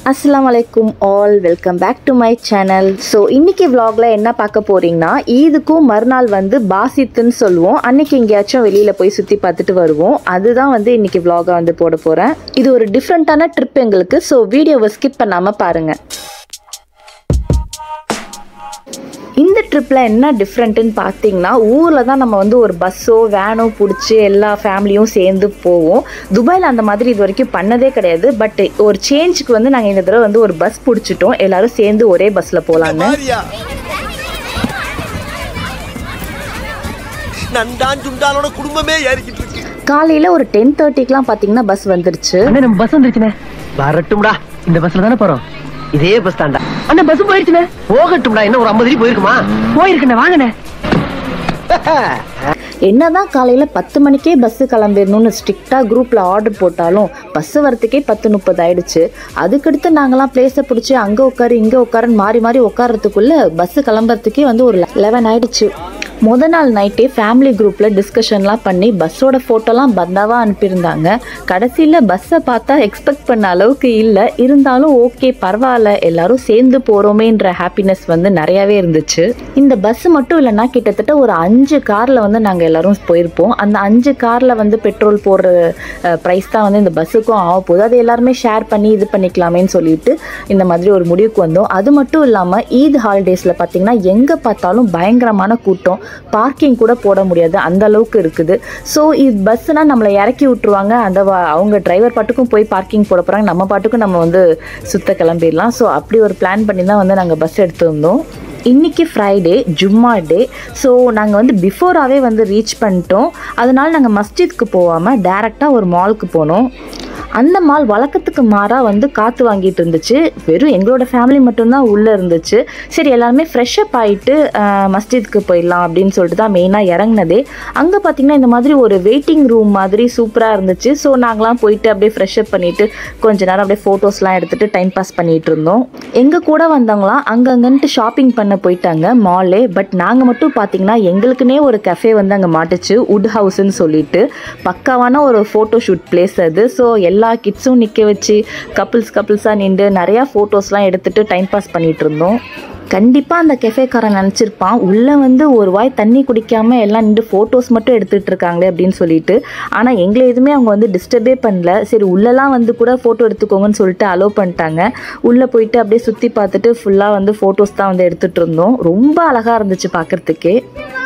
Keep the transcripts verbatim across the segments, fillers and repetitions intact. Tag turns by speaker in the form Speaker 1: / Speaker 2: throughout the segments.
Speaker 1: Assalamualaikum all, welcome back to my channel. So இன்னைக்கு vlogல என்ன பார்க்க போறீங்கன்னா ஈதுக்கும் மறுநாள் வந்து பாசித்னு சொல்லுவோம். அன்னைக்கு எங்கயாச்சும் வெளியில போய் சுத்தி பார்த்துட்டு வருவோம். அதுதான் வந்து இன்னைக்கு vlog வந்து போட போறேன். இது ஒரு டிஃபரண்டான ட்ரிப் எங்களுக்கு. சோ வீடியோவை ஸ்கிப் பண்ணாம பாருங்க. இந்த ட்ரிப்ல என்ன டிஃப்ரெண்ட்னு பார்த்தீங்கன்னா ஊர்ல தான் நம்ம வந்து ஒரு பஸ்ஸோ வேனோ பிடிச்சி எல்லா ஃபேமிலியும் சேர்ந்து போவோம். துபாயில் அந்த மாதிரி இது வரைக்கும் பண்ணதே கிடையாது. பட் ஒரு சேஞ்சுக்கு வந்து நாங்கள் இந்த தடவை வந்து ஒரு பஸ் பிடிச்சிட்டோம். எல்லாரும் சேர்ந்து ஒரே பஸ்ல போலான்னு. காலையில ஒரு டென் தேர்ட்டிக்குலாம் பாத்தீங்கன்னா பஸ் வந்துருச்சு.
Speaker 2: நம்ம பஸ் வந்துருச்சுனே, வரட்டும்டா. இந்த பஸ்ல தானே போறோம். இதே பஸ் தான்டா. அண்ணா பஸ் போயிடுச்சுனே. போகட்டும்டா. என்ன ஒரு ஐம்பது போயிருக்குமா? போயிருக்குண்ணே, வாங்கண்ணே.
Speaker 1: என்னதான் காலையில பத்து மணிக்கே பஸ் கிளம்பிடணும்னு ஸ்ட்ரிக்டா குரூப்ல ஆர்டர் போட்டாலும் பஸ் வரத்துக்கே பத்து முப்பது ஆயிடுச்சு. அதுக்கடுத்து நாங்களாம் பிளேஸை பிடிச்சி அங்க உட்காரு இங்க உட்காருன்னு மாறி மாறி உட்காரத்துக்குள்ள பஸ் கிளம்புறதுக்கே வந்து ஒரு லெவன் ஆயிடுச்சு. முத நாள் நைட்டே ஃபேமிலி குரூப்பில் டிஸ்கஷன்லாம் பண்ணி பஸ்ஸோட ஃபோட்டோலாம் பந்தாவாக அனுப்பியிருந்தாங்க. கடைசியில் பஸ்ஸை பார்த்தா எக்ஸ்பெக்ட் பண்ண அளவுக்கு இல்லை, இருந்தாலும் ஓகே பரவாயில்ல எல்லாரும் சேர்ந்து போகிறோமேன்ற ஹாப்பினஸ் வந்து நிறையாவே இருந்துச்சு. இந்த பஸ் மட்டும் இல்லைன்னா கிட்டத்தட்ட ஒரு அஞ்சு காரில் வந்து நாங்கள் எல்லோரும் போயிருப்போம். அந்த அஞ்சு காரில் வந்து பெட்ரோல் போடுற ப்ரைஸ் தான் வந்து இந்த பஸ்ஸுக்கும் ஆக போகுது. அதை எல்லாருமே ஷேர் பண்ணி இது பண்ணிக்கலாமேன்னு சொல்லிட்டு இந்த மாதிரி ஒரு முடிவுக்கு வந்தோம். அது மட்டும் இல்லாமல் ஈத் ஹாலிடேஸில் பார்த்திங்கன்னா எங்கே பார்த்தாலும் பயங்கரமான கூட்டம், பார்க்கிங் கூட போட முடியாது அந்த அளவுக்கு இருக்குது. ஸோ இது பஸ்ஸுனா நம்மளை இறக்கி விட்டுருவாங்க, அந்த அவங்க டிரைவர் பாட்டுக்கும் போய் பார்க்கிங் போட போகிறாங்க, நம்ம பாட்டுக்கும் நம்ம வந்து சுத்த கிளம்பிடலாம். ஸோ அப்படி ஒரு பிளான் பண்ணி தான் வந்து நாங்கள் பஸ் எடுத்துருந்தோம். இன்றைக்கி ஃப்ரைடே ஜும்மா டே. ஸோ நாங்கள் வந்து பிஃபோராகவே வந்து ரீச் பண்ணிட்டோம். அதனால் நாங்கள் மஸ்ஜித்க்கு போகாமல் டேரெக்டாக ஒரு மாலுக்கு போனோம். அந்த மால் வழக்கத்துக்கு மாறாக வந்து காற்று வாங்கிட்டு இருந்துச்சு. வெறும் எங்களோட ஃபேமிலி மட்டும்தான் உள்ளே இருந்துச்சு. சரி எல்லாருமே ஃப்ரெஷ்அப் ஆகிட்டு மஸ்ஜித்க்கு போயிடலாம் அப்படின்னு சொல்லிட்டு தான் மெயினாக இறங்கினதே. அங்கே பார்த்திங்கன்னா இந்த மாதிரி ஒரு வெயிட்டிங் ரூம் மாதிரி சூப்பராக இருந்துச்சு. ஸோ நாங்களாம் போயிட்டு அப்படியே ஃப்ரெஷ்அப் பண்ணிவிட்டு கொஞ்ச நேரம் அப்படியே ஃபோட்டோஸ்லாம் எடுத்துகிட்டு டைம் பாஸ் பண்ணிகிட்டு இருந்தோம். எங்கள் கூட வந்தவங்களாம் அங்கங்கன்ட்டு ஷாப்பிங் பண்ண போயிட்டாங்க மாலே. பட் நாங்கள் மட்டும் பார்த்திங்கன்னா எங்களுக்குன்னே ஒரு கஃபே வந்து அங்கே மாட்டுச்சு, வுட் ஹவுஸ்ன்னு சொல்லிட்டு. பக்காவான ஒரு ஃபோட்டோ ஷூட் பிளேஸ் அது. ஸோ எல்லா எல்லா கிட்ஸும் நிற்க வச்சு கப்புள்ஸ் கப்புள்ஸாக நின்று நிறையா ஃபோட்டோஸ்லாம் எடுத்துகிட்டு டைம் பாஸ் பண்ணிகிட்டு இருந்தோம். கண்டிப்பாக அந்த கெஃபேக்காரன் நினச்சிருப்பான் உள்ளே வந்து ஒரு வாய் தண்ணி குடிக்காமல் எல்லாம் நின்று ஃபோட்டோஸ் மட்டும் எடுத்துகிட்டு இருக்காங்களே அப்படின்னு சொல்லிட்டு. ஆனால் எங்களை எதுவுமே அவங்க வந்து டிஸ்டர்பே பண்ணல. சரி உள்ளெல்லாம் வந்து கூட ஃபோட்டோ எடுத்துக்கோங்கன்னு சொல்லிட்டு அலோவ் பண்ணிட்டாங்க. உள்ளே போயிட்டு அப்படியே சுற்றி பார்த்துட்டு ஃபுல்லாக வந்து ஃபோட்டோஸ் தான் வந்து எடுத்துகிட்டு இருந்தோம். ரொம்ப அழகாக இருந்துச்சு பார்க்குறதுக்கே.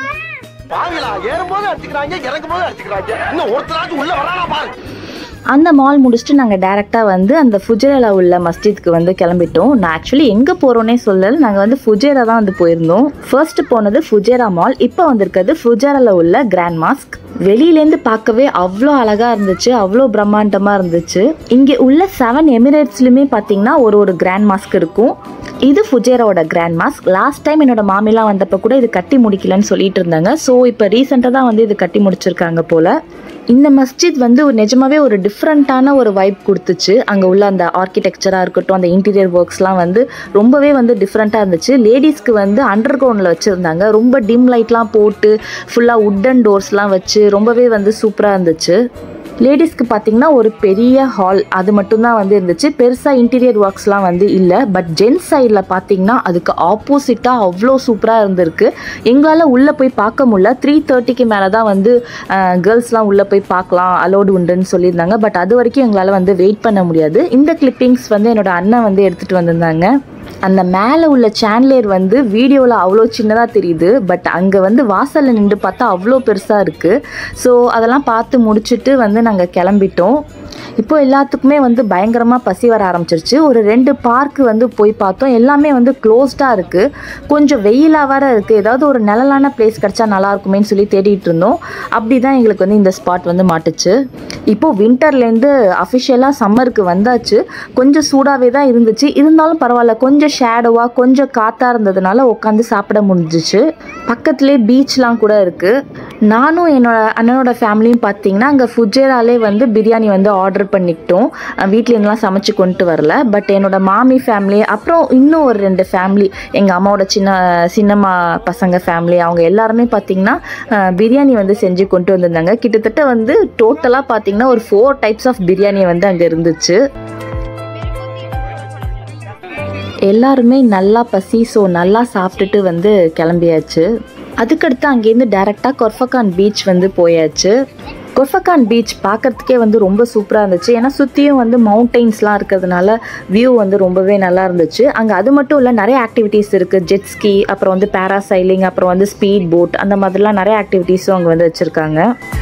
Speaker 1: அந்த மால் முடிச்சுட்டு நாங்கள் டேரெக்டாக வந்து அந்த ஃபுஜேராவில் உள்ள மஸ்ஜித்க்கு வந்து கிளம்பிட்டோம். நான் ஆக்சுவலி எங்கே போகிறோன்னே சொல்லலை, நாங்கள் வந்து ஃபுஜேரா தான் வந்து போயிருந்தோம். ஃபர்ஸ்ட் போனது ஃபுஜேரா மால், இப்போ வந்திருக்கிறது ஃபுஜேராவில் உள்ள கிராண்ட் மாஸ்க். வெளியிலேருந்து பார்க்கவே அவ்வளோ அழகாக இருந்துச்சு, அவ்வளோ பிரம்மாண்டமாக இருந்துச்சு. இங்கே உள்ள செவன் எமிரேட்ஸ்லையுமே பார்த்தீங்கன்னா ஒரு ஒரு கிராண்ட் மாஸ்க் இருக்கும். இது ஃபுஜேராவோட கிராண்ட் மாஸ்க். லாஸ்ட் டைம் என்னோட மாமிலாம் வந்தப்போ கூட இது கட்டி முடிக்கலன்னு சொல்லிட்டு இருந்தாங்க. ஸோ இப்போ ரீசெண்டாக தான் வந்து இது கட்டி முடிச்சிருக்காங்க போல். இந்த மஸ்ஜித் வந்து ஒரு நிஜமாவே ஒரு டிஃப்ரெண்ட்டான ஒரு வைப் கொடுத்துச்சு. அங்கே உள்ள அந்த ஆர்கிடெக்சராக இருக்கட்டும், அந்த இன்டீரியர் ஒர்க்ஸ்லாம் வந்து ரொம்பவே வந்து டிஃப்ரெண்ட்டாக இருந்துச்சு. லேடிஸ்க்கு வந்து அண்டர் கிரவுண்டில் வச்சுருந்தாங்க. ரொம்ப டிம் லைட்லாம் போட்டு ஃபுல்லாக உட்டன் டோர்ஸ்லாம் வச்சு ரொம்பவே வந்து சூப்பராக இருந்துச்சு. லேடிஸ்க்கு பார்த்திங்கன்னா ஒரு பெரிய ஹால் அது மட்டும்தான் வந்து இருந்துச்சு. பெருசாக இன்டீரியர் ஒர்க்ஸ்லாம் வந்து இல்லை. பட் ஜென்ஸ் சைடில் பார்த்திங்கன்னா அதுக்கு ஆப்போசிட்டாக அவ்வளோ சூப்பராக இருந்திருக்கு. எங்களால் உள்ளே போய் பார்க்க முடியல. த்ரீ தேர்ட்டிக்கு மேலே தான் வந்து கேர்ள்ஸ்லாம் உள்ளே போய் பார்க்கலாம், அலோடு உண்டுன்னு சொல்லியிருந்தாங்க. பட் அது வரைக்கும் எங்களால் வந்து வெயிட் பண்ண முடியாது. இந்த கிளிப்பிங்ஸ் வந்து என்னோட அண்ணன் வந்து எடுத்துகிட்டு வந்திருந்தாங்க. அந்த மேலே உள்ள சான்லேர் வந்து வீடியோவில் அவ்வளோ சின்னதாக தெரியுது. பட் அங்கே வந்து வாசலில் நின்று பார்த்தா அவ்வளோ பெருசாக இருக்குது. ஸோ அதெல்லாம் பார்த்து முடிச்சுட்டு வந்து நாங்கள் கிளம்பிட்டோம். இப்போ எல்லாத்துக்குமே வந்து பயங்கரமாக பசி வர ஆரம்பிச்சிருச்சு. ஒரு ரெண்டு பார்க்கு வந்து போய் பார்த்தோம், எல்லாமே வந்து க்ளோஸ்டாக இருக்குது. கொஞ்சம் வெயிலாக வேறு இருக்குது. ஏதாவது ஒரு நிழலான பிளேஸ் கிடச்சா நல்லாயிருக்குமேன்னு சொல்லி தேடிட்டு இருந்தோம். அப்படி தான் எங்களுக்கு வந்து இந்த ஸ்பாட் வந்து மாட்டுச்சு. இப்போது வின்டர்லேருந்து அஃபிஷியலாக சம்மருக்கு வந்தாச்சு. கொஞ்சம் சூடாகவே தான் இருந்துச்சு, இருந்தாலும் பரவாயில்ல. கொஞ்சம் ஷேடோவாக கொஞ்சம் காற்றாக இருந்ததுனால உட்காந்து சாப்பிட முடிஞ்சிச்சு. பக்கத்துலேயே பீச்லாம் கூட இருக்குது. நானும் என்னோட அண்ணனோட ஃபேமிலியும் பார்த்தீங்கன்னா அங்கே ஃபுஜேராலே வந்து பிரியாணி வந்து ஆர்டர் பண்ணிக்கிட்டோம். வீட்லேருந்துலாம் சமைச்சு கொண்டு வரல. பட் என்னோட மாமி ஃபேமிலி, அப்புறம் இன்னும் ஒரு ரெண்டு ஃபேமிலி, எங்கள் அம்மாவோட சின்ன சின்னம்மா பசங்க ஃபேமிலி, அவங்க எல்லாருமே பார்த்தீங்கன்னா பிரியாணி வந்து செஞ்சு கொண்டு வந்திருந்தாங்க. கிட்டத்தட்ட வந்து டோட்டலாக பார்த்தீங்கன்னா ஒரு ஃபோர் டைப்ஸ் ஆஃப் பிரியாணி வந்து அங்கே இருந்துச்சு. எல்லாருமே நல்லா பசி, ஸோ நல்லா சாப்பிட்டுட்டு வந்து கிளம்பியாச்சு. அதுக்கடுத்து அங்கேருந்து டேரெக்டாக கொர்ஃபகான் பீச் வந்து போயாச்சு. கொர்ஃபகான் பீச் பார்க்குறதுக்கே வந்து ரொம்ப சூப்பராக இருந்துச்சு. ஏன்னா சுற்றியும் வந்து மவுண்டெயின்ஸ்லாம் இருக்கிறதுனால வியூ வந்து ரொம்பவே நல்லா இருந்துச்சு. அங்கே அது மட்டும் இல்லை, நிறைய ஆக்டிவிட்டீஸ் இருக்குது. ஜெட்ஸ்கி, அப்புறம் வந்து பேராசைலிங், அப்புறம் வந்து ஸ்பீட் போட், அந்த மாதிரிலாம் நிறைய ஆக்டிவிட்டீஸும் அங்கே வந்து வச்சுருக்காங்க.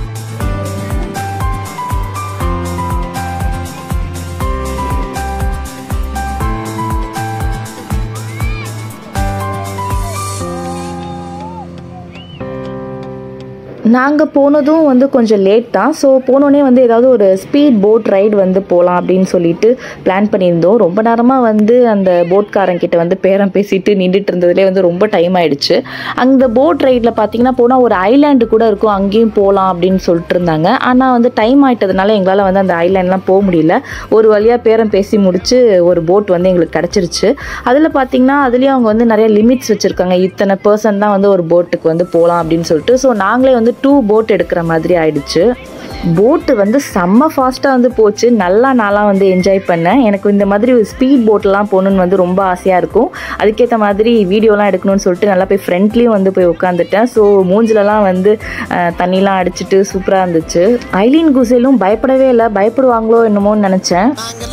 Speaker 1: நாங்கள் போனதும் வந்து கொஞ்சம் லேட் தான். ஸோ போனோடனே வந்து ஏதாவது ஒரு ஸ்பீட் போட் ரைடு வந்து போகலாம் அப்படின்னு சொல்லிட்டு பிளான் பண்ணியிருந்தோம். ரொம்ப நேரமாக வந்து அந்த போட்காரங்கிட்ட வந்து பேரம் பேசிட்டு நின்றுட்டு இருந்ததுலேயே வந்து ரொம்ப டைம் ஆகிடுச்சு. அந்த போட் ரைடில் பார்த்தீங்கன்னா போனால் ஒரு ஐலாண்டு கூட இருக்கும், அங்கேயும் போகலாம் அப்படின்னு சொல்லிட்டு இருந்தாங்க. ஆனால் வந்து டைம் ஆகிட்டதுனால எங்களால் வந்து அந்த ஐலாண்ட்லாம் போக முடியல. ஒரு வழியாக பேரம் பேசி முடிச்சு ஒரு போட் வந்து எங்களுக்கு கிடச்சிருச்சு. அதில் பார்த்தீங்கன்னா அதுலேயும் அவங்க வந்து நிறைய லிமிட்ஸ் வச்சுருக்காங்க. இத்தனை பர்சன் தான் வந்து ஒரு போட்டுக்கு வந்து போகலாம் அப்படின்னு சொல்லிட்டு. ஸோ நாங்களே வந்து டூ போட் எடுக்கிற மாதிரி ஆயிடுச்சு. போட்டு வந்து செம்ம ஃபாஸ்ட்டாக வந்து போச்சு. நல்லா நாளாக வந்து என்ஜாய் பண்ணேன். எனக்கு இந்த மாதிரி ஒரு ஸ்பீட் போட்டெலாம் போகணுன்னு வந்து ரொம்ப ஆசையாக இருக்கும். அதுக்கேற்ற மாதிரி வீடியோலாம் எடுக்கணும்னு சொல்லிட்டு நல்லா போய் ஃப்ரண்ட்லேயும் வந்து போய் உட்காந்துட்டேன். ஸோ மூஞ்சிலலாம் வந்து தண்ணிலாம் அடிச்சுட்டு சூப்பராக இருந்துச்சு. ஐலீன் குசேலும் பயப்படவே இல்லை. பயப்படுவாங்களோ என்னமோன்னு நினச்சேன்.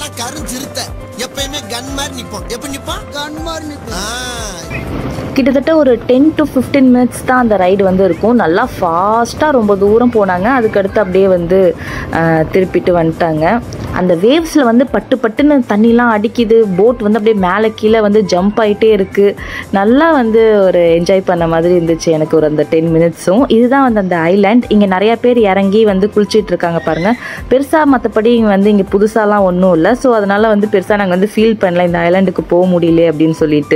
Speaker 1: கிட்டத்தட்ட ஒரு டென் டு ஃபிஃப்டீன் மினிட்ஸ் தான் அந்த ரைடு வந்து இருக்கும். நல்லா ஃபாஸ்ட்டாக ரொம்ப தூரம் போனாங்க. அதுக்கடுத்து அப்படியே வந்து திருப்பிட்டு வந்துட்டாங்க. அந்த வேவ்ஸில் வந்து பட்டு பட்டுன்னு தண்ணிலாம் அடிக்குது. போட் வந்து அப்படியே மேலே கீழே வந்து ஜம்ப் ஆகிட்டே இருக்குது. நல்லா வந்து ஒரு என்ஜாய் பண்ண மாதிரி இருந்துச்சு எனக்கு ஒரு அந்த டென் மினிட்ஸும். இதுதான் வந்து அந்த ஐலாண்ட். இங்கே நிறையா பேர் இறங்கி வந்து குளிச்சிட்டு இருக்காங்க பாருங்கள். பெருசாக மற்றபடி இங்கே வந்து இங்கே புதுசாலாம் ஒன்றும் இல்லை. ஸோ அதனால் வந்து பெருசாக நாங்கள் வந்து ஃபீல் பண்ணல இந்த ஐலாண்டுக்கு போக முடியல அப்படின்னு சொல்லிட்டு.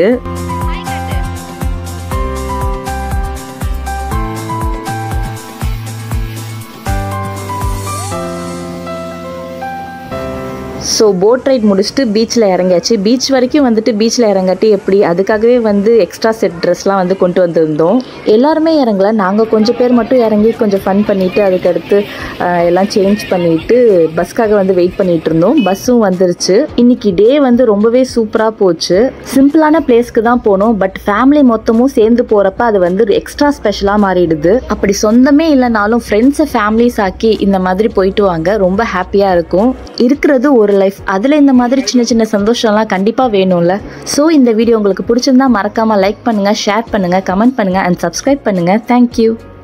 Speaker 1: ஸோ போட் ரைட் முடிச்சுட்டு பீச்சில் இறங்கியாச்சு. பீச் வரைக்கும் வந்துட்டு பீச்சில் இறங்காட்டி எப்படி, அதுக்காகவே வந்து எக்ஸ்ட்ரா செட் ட்ரெஸ்லாம் வந்து கொண்டு வந்திருந்தோம். எல்லாருமே இறங்கல, நாங்கள் கொஞ்சம் பேர் மட்டும் இறங்கி கொஞ்சம் ஃபன் பண்ணிவிட்டு அதுக்கடுத்து எல்லாம் சேஞ்ச் பண்ணிவிட்டு பஸ்க்காக வந்து வெயிட் பண்ணிகிட்டு இருந்தோம். பஸ்ஸும் வந்துருச்சு. இன்றைக்கி டே வந்து ரொம்பவே சூப்பராக போச்சு. சிம்பிளான பிளேஸ்க்கு தான் போனோம். பட் ஃபேமிலி மொத்தமும் சேர்ந்து போகிறப்ப அது வந்து எக்ஸ்ட்ரா ஸ்பெஷலாக மாறிடுது. அப்படி சொந்தமே இல்லைனாலும் ஃப்ரெண்ட்ஸை ஃபேமிலிஸ் ஆக்கி இந்த மாதிரி போயிட்டு வாங்க, ரொம்ப ஹாப்பியாக இருக்கும். இருக்கிறது ஒரு லைஃப், அதில் இந்த மாதிரி சின்ன சின்ன சந்தோஷம்லாம் கண்டிப்பாக வேணும்ல. ஸோ இந்த வீடியோ உங்களுக்கு பிடிச்சிருந்தா மறக்காமல் லைக் பண்ணுங்கள், ஷேர் பண்ணுங்கள், கமெண்ட் பண்ணுங்கள் அண்ட் சப்ஸ்கிரைப் பண்ணுங்கள். தேங்க்யூ.